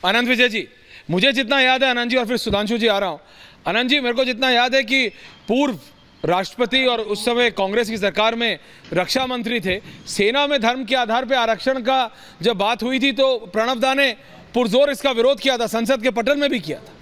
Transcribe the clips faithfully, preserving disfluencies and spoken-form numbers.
आनंद विजय जी, मुझे जितना याद है, आनंद जी और फिर सुधांशु जी आ रहा हूं। आनंद जी, मेरे को जितना याद है कि पूर्व राष्ट्रपति और उस समय कांग्रेस की सरकार में रक्षा मंत्री थे, सेना में धर्म के आधार पर आरक्षण का जब बात हुई थी तो प्रणब दा ने पुरजोर इसका विरोध किया था, संसद के पटल में भी किया था।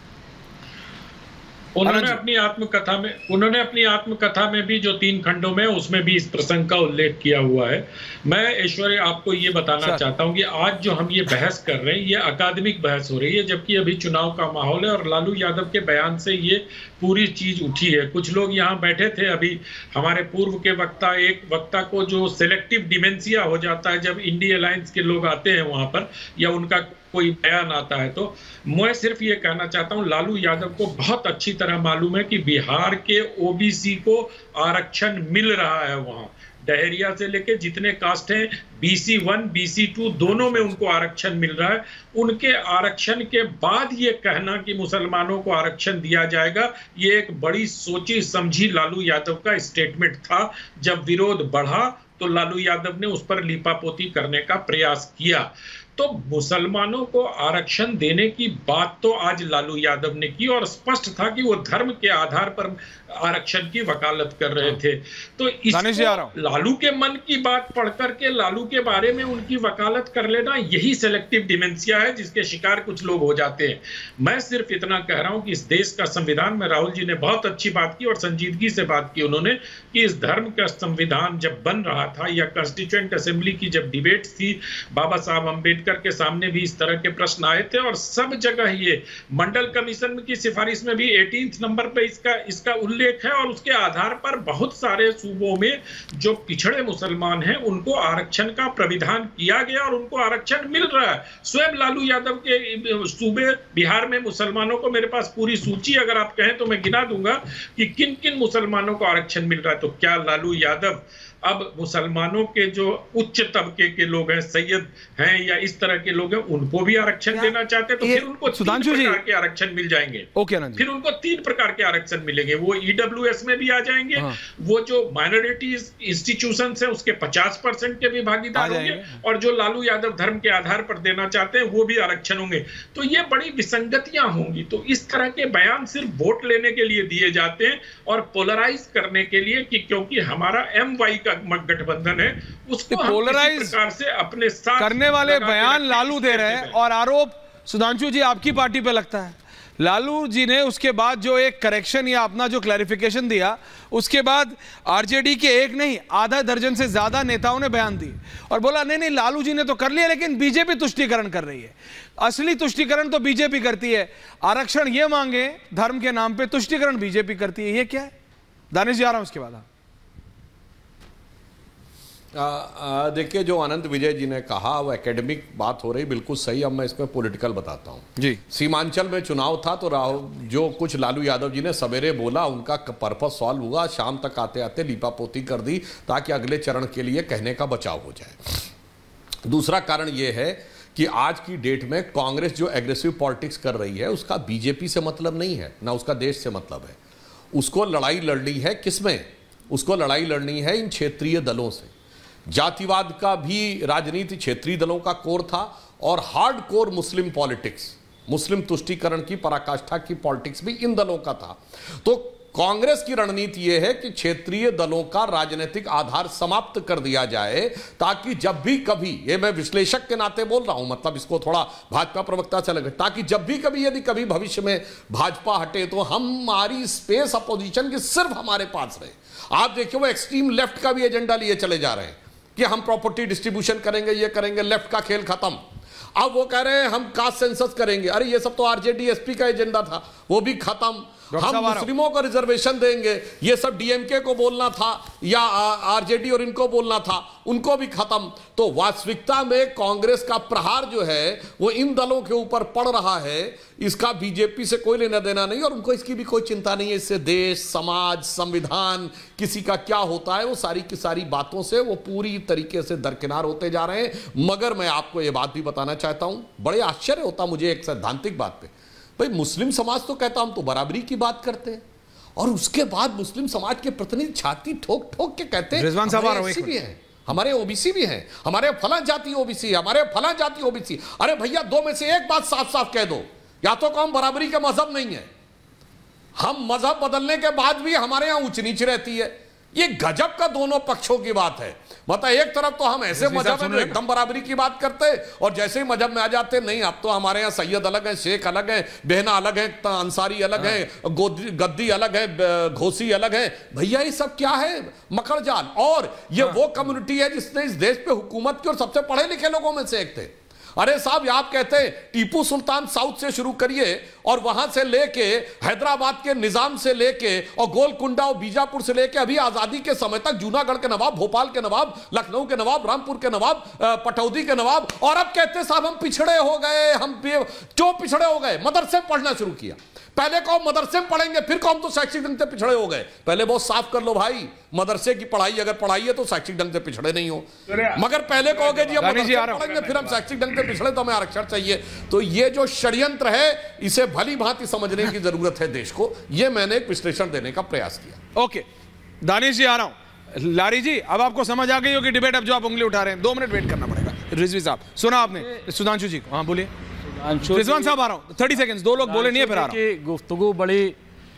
उन्होंने अपनी आत्मकथा में उन्होंने अपनी आत्मकथा में भी जो तीन खंडों में उसमें भी इस प्रसंग का उल्लेख किया हुआ है। मैं ऐश्वर्य आपको ये बताना चाहता हूं कि आज जो हम ये बहस कर रहे हैं ये अकादमिक बहस हो रही है, जबकि अभी चुनाव का माहौल है और लालू यादव के बयान से ये पूरी चीज उठी है। कुछ लोग यहाँ बैठे थे अभी, हमारे पूर्व के वक्ता, एक वक्ता को जो सिलेक्टिव डिमेंशिया हो जाता है जब इंडी अलायंस के लोग आते हैं वहां पर या उनका कोई बयान आता है, तो मैं सिर्फ ये कहना चाहता हूं लालू यादव को बहुत अच्छी तरह मालूम है कि बिहार के ओबीसी को आरक्षण मिल रहा है। वहां डहेरिया से लेके जितने कास्ट हैं, बीसी वन बीसी टू दोनों में उनको आरक्षण मिल रहा है। उनके आरक्षण के बाद ये कहना कि मुसलमानों को आरक्षण दिया जाएगा, ये एक बड़ी सोची समझी लालू यादव का स्टेटमेंट था। जब विरोध बढ़ा तो लालू यादव ने उस पर लीपापोती करने का प्रयास किया। तो मुसलमानों को आरक्षण देने की बात तो आज लालू यादव ने की और स्पष्ट था कि वो धर्म के आधार पर आरक्षण की वकालत कर रहे थे। तो इसको लालू के मन की बात पढ़ करके लालू के बारे में उनकी वकालत कर लेना, यही सेलेक्टिव डिमेंशिया है जिसके शिकार कुछ लोग हो जाते हैं। मैं सिर्फ इतना कह रहा हूं कि इस देश का संविधान में राहुल जी ने बहुत अच्छी बात की और संजीदगी से बात की उन्होंने कि इस धर्म का संविधान जब बन रहा था या कॉन्स्टिट्यूएंट असेंबली की जब डिबेट थी, बाबा साहब अम्बेडकर के सामने भी इस तरह के प्रश्न आए थे और सब जगह ये मंडल कमीशन की सिफारिश में भी अठारहवें नंबर पे इसका इसका उल्लेख है और उसके आधार पर बहुत सारे सूबों में जो पिछड़े मुसलमान हैं उनको आरक्षण का प्राविधान किया गया और उनको आरक्षण मिल रहा है। स्वयं लालू यादव के सूबे बिहार में मुसलमानों को, मेरे पास पूरी सूची अगर आप कहें तो मैं गिना दूंगा कि किन किन मुसलमानों को आरक्षण मिल रहा है। तो क्या लालू यादव अब मुसलमानों के जो उच्च तबके के लोग हैं, सैयद हैं या इस तरह के लोग हैं, उनको भी आरक्षण देना चाहते हैं? तो फिर उनको तीन प्रकार के आरक्षण मिल जाएंगे। ओके ना, फिर उनको तीन प्रकार के आरक्षण मिलेंगे। वो ईडब्ल्यूएस में भी आ जाएंगे, हाँ। वो जो माइनॉरिटीज इंस्टीट्यूशंस हैं उसके पचास परसेंट के भी भागीदार होंगे और जो लालू यादव धर्म के आधार पर देना चाहते हैं वो भी आरक्षण होंगे। तो ये बड़ी विसंगतियां होंगी। तो इस तरह के बयान सिर्फ वोट लेने के लिए दिए जाते हैं और पोलराइज करने के लिए कि क्योंकि हमारा एम वाई का गठबंधन है उसको पोलराइज प्रकार से अपने साथ करने वाले बयान लालू दे रहे हैं और आरोप सुधांशु जी आपकी पार्टी पे लगता है। लालू जी ने उसके बाद जो एक करेक्शन या अपना जो क्लैरिफिकेशन दिया, उसके बाद आरजेडी के एक नहीं आधा दर्जन से ज्यादा नेताओं ने बयान दिए और बोला नहीं नहीं लालू जी ने तो कर लिया लेकिन बीजेपी तुष्टीकरण कर रही है। असली तुष्टीकरण तो बीजेपी करती है, आरक्षण ये मांगे धर्म के नाम पे, तुष्टीकरण बीजेपी करती है। ये क्या है? दानिश जी आ रहा हूं उसके बाद। देखिए, जो अनंत विजय जी ने कहा वो एकेडमिक बात हो रही, बिल्कुल सही। अब मैं इसमें पॉलिटिकल बताता हूँ जी। सीमांचल में चुनाव था तो राहुल जो कुछ लालू यादव जी ने सवेरे बोला उनका पर्पस सॉल्व हुआ, शाम तक आते आते लीपापोती कर दी ताकि अगले चरण के लिए कहने का बचाव हो जाए। दूसरा कारण ये है कि आज की डेट में कांग्रेस जो एग्रेसिव पॉलिटिक्स कर रही है उसका बीजेपी से मतलब नहीं है, ना उसका देश से मतलब है। उसको लड़ाई लड़नी है किसमें? उसको लड़ाई लड़नी है इन क्षेत्रीय दलों से। जातिवाद का भी राजनीति क्षेत्रीय दलों का कोर था और हार्ड कोर मुस्लिम पॉलिटिक्स, मुस्लिम तुष्टीकरण की पराकाष्ठा की पॉलिटिक्स भी इन दलों का था। तो कांग्रेस की रणनीति यह है कि क्षेत्रीय दलों का राजनीतिक आधार समाप्त कर दिया जाए ताकि जब भी कभी, ये मैं विश्लेषक के नाते बोल रहा हूं, मतलब इसको थोड़ा भाजपा प्रवक्ता से लगे, ताकि जब भी कभी यदि कभी भविष्य में भाजपा हटे तो हमारी स्पेस अपोजिशन की सिर्फ हमारे पास रहे। आप देखिए वो एक्सट्रीम लेफ्ट का भी एजेंडा लिए चले जा रहे हैं कि हम प्रॉपर्टी डिस्ट्रीब्यूशन करेंगे, ये करेंगे, लेफ्ट का खेल खत्म। अब वो कह रहे हैं हम कास्ट सेंसस करेंगे। अरे ये सब तो आरजेडी एसपी का एजेंडा था, वो भी खत्म। हम मुस्लिमों को रिजर्वेशन देंगे, ये सब डीएमके को बोलना था या आरजेडी और इनको बोलना था, उनको भी खत्म। तो वास्तविकता में कांग्रेस का प्रहार जो है वो इन दलों के ऊपर पड़ रहा है, इसका बीजेपी से कोई लेना देना नहीं और उनको इसकी भी कोई चिंता नहीं है। इससे देश, समाज, संविधान, किसी का क्या होता है, वो सारी की सारी बातों से वो पूरी तरीके से दरकिनार होते जा रहे हैं। मगर मैं आपको ये बात भी बताना चाहता हूं, बड़े आश्चर्य होता मुझे एक सैद्धांतिक बात पे, भाई मुस्लिम समाज तो कहता हम तो बराबरी की बात करते हैं और उसके बाद मुस्लिम समाज के प्रतिनिधि छाती ठोक ठोक के कहते हैं रिजवान साहब ऐसी भी है, हमारे ओबीसी भी हैं, हमारे फला जाति ओबीसी, हमारे फला जाति ओबीसी। अरे भैया दो में से एक बात साफ साफ कह दो, या तो कौम बराबरी का मजहब नहीं है, हम मजहब बदलने के बाद भी हमारे यहां ऊंच नीच रहती है। ये गजब का दोनों पक्षों की बात है। मतलब एक तरफ तो हम ऐसे मजहब में एकदम बराबरी की बात करते हैं, और जैसे ही मजहब में आ जाते नहीं, अब तो हमारे यहाँ सैयद अलग है, शेख अलग है, बहना अलग है, अंसारी अलग है, गद्दी अलग है, घोसी अलग है। भैया ये सब क्या है? मकड़ जाल। और ये वो कम्युनिटी है जिसने इस देश पे हुकूमत की और सबसे पढ़े लिखे लोगों में से एक थे। अरे साहब आप कहते हैं टीपू सुल्तान साउथ से शुरू करिए और वहां से लेके हैदराबाद के निजाम से लेके और गोलकुंडा और बीजापुर से लेके अभी आजादी के समय तक जूनागढ़ के नवाब, भोपाल के नवाब, लखनऊ के नवाब, रामपुर के नवाब, पटौदी के नवाब, और अब कहते हैं साहब हम पिछड़े हो गए। हम क्यों पिछड़े हो गए? मदरसे में पढ़ना शुरू किया। पहले कौन मदरसे में पढ़ेंगे, फिर कौन तो शैक्षिक ढंग से पिछड़े हो गए। पहले बहुत साफ कर लो भाई, मदरसे की पढ़ाई अगर पढ़ाई है तो शैक्षिक ढंग से पिछड़े नहीं हो। मगर पहले कहोगे जी हम मदरसे में पढ़ेंगे फिर हम शैक्षिक ढंग से पिछड़े तो हमें आरक्षण चाहिए। तो ये जो षड्यंत्र है इसे भली भांति समझने की जरूरत है देश को। ये मैंने एक विश्लेषण देने का प्रयास किया। ओके दानिश जी आ रहा हूं। लारी जी अब आपको समझ आ गई होगी डिबेट, अब जो आप उंगली उठा रहे हैं दो मिनट वेट करना पड़ेगा। रिजवी साहब सुना आपने सुधांशु जी को? हाँ बोलिए। रिजवान साहब आ रहा हूं, थर्टी सेकंड्स, दो लोग बोले नहीं है फिर आ रहा हूं। गुफ्तगू बड़ी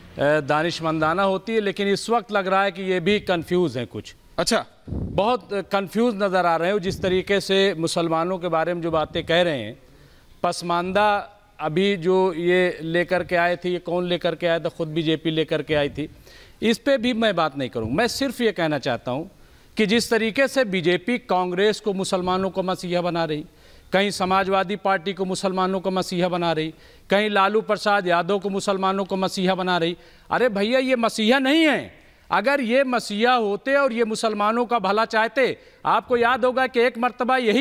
दानिशमंदाना होती है, लेकिन इस वक्त लग रहा है कि ये भी कंफ्यूज है कुछ। अच्छा, बहुत कंफ्यूज नजर आ रहे हो जिस तरीके से मुसलमानों के बारे में जो बातें कह रहे हैं। पसमानदा अभी जो ये लेकर के आए थे, ये कौन लेकर के आया था? खुद बीजेपी लेकर के आई थी। इस पे भी मैं बात नहीं करूँ। मैं सिर्फ ये कहना चाहता हूँ कि जिस तरीके से बीजेपी कांग्रेस को मुसलमानों का मसीहा बना रही, कहीं समाजवादी पार्टी को मुसलमानों का मसीहा बना रही, कहीं लालू प्रसाद यादव को मुसलमानों को मसीहा बना रही। अरे भैया ये मसीहा नहीं है। अगर ये मसीहा होते और ये मुसलमानों का भला चाहते, आपको याद होगा कि एक मर्तबा यही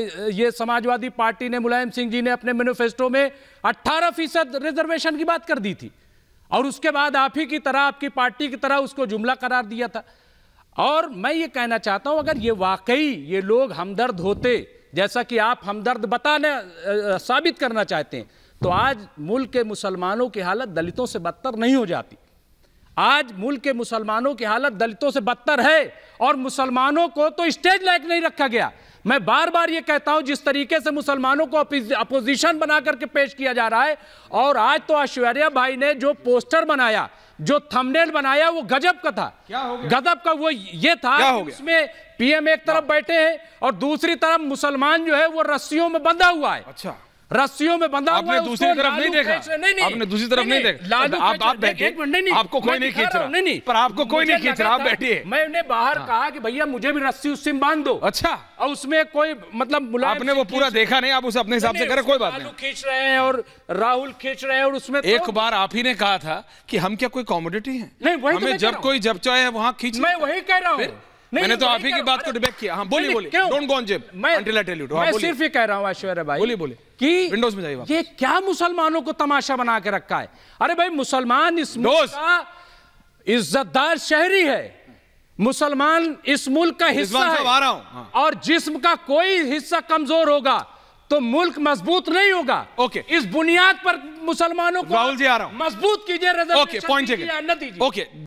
ये समाजवादी पार्टी ने, मुलायम सिंह जी ने अपने मैनिफेस्टो में अट्ठारह फीसद रिजर्वेशन की बात कर दी थी, और उसके बाद आप ही की तरह, आपकी पार्टी की तरह उसको जुमला करार दिया था। और मैं ये कहना चाहता हूं अगर ये वाकई ये लोग हमदर्द होते, जैसा कि आप हमदर्द बताने साबित करना चाहते हैं, तो आज मुल्क के मुसलमानों की हालत दलितों से बदतर नहीं हो जाती। आज मुल्क के मुसलमानों की हालत दलितों से बदतर है, और मुसलमानों को तो स्टेज लायक नहीं रखा गया। मैं बार बार ये कहता हूं जिस तरीके से मुसलमानों को अपोजिशन बना करके पेश किया जा रहा है, और आज तो ऐश्वर्या भाई ने जो पोस्टर बनाया, जो थंबनेल बनाया, वो गजब का था। क्या हो गया? गजब का वो ये था कि उसमें पीएम एक तरफ बैठे हैं और दूसरी तरफ मुसलमान जो है वो रस्सियों में बंधा हुआ है। अच्छा, रस्सियों में बंधा हुआ है। आपने दूसरी तरफ नहीं देखा? नहीं नहीं, आपने दूसरी तरफ नहीं देखा? आप आप बैठे, आपको कोई नहीं खींच रहा। नहीं नहीं, पर आपको कोई नहीं खींच रहा, आप बैठिए। मैंने बाहर कहा कि भैया मुझे भी रस्सी उससे बांध दो। अच्छा, और उसमें कोई मतलब आपने वो पूरा देखा नहीं, आप उसे अपने हिसाब से करें, कोई बात नहीं। खींच रहे हैं और राहुल खींच रहे हैं, और उसमें एक बार आप ही ने कहा था कि हम क्या कोई कॉमोडिटी हैं? नहीं, वही हमें जब कोई जब चाहे वहां खींच। मैं वही कह रहा हूँ, मैंने तो आप ही की बात को डिबेट किया। हाँ बोलिए बोलिए, don't go on zip until I tell you. मैं सिर्फ ये कह रहा हूँ ऐश्वर्या भाई, बोलिए बोलिए, कि विंडोज में जाइए। ये क्या मुसलमानों को तमाशा बना के रखा है? अरे भाई मुसलमान इस मुल्क का इज्जतदार शहरी है, मुसलमान इस मुल्क का हिस्सा है, हाँ। और जिस्म का कोई हिस्सा कमजोर होगा तो मुल्क मजबूत नहीं होगा। ओके, इस बुनियाद पर मुसलमानों को राहुल जी आ रहा हूं, मजबूत कीजिए, ओके पॉइंट टेकन, ओके।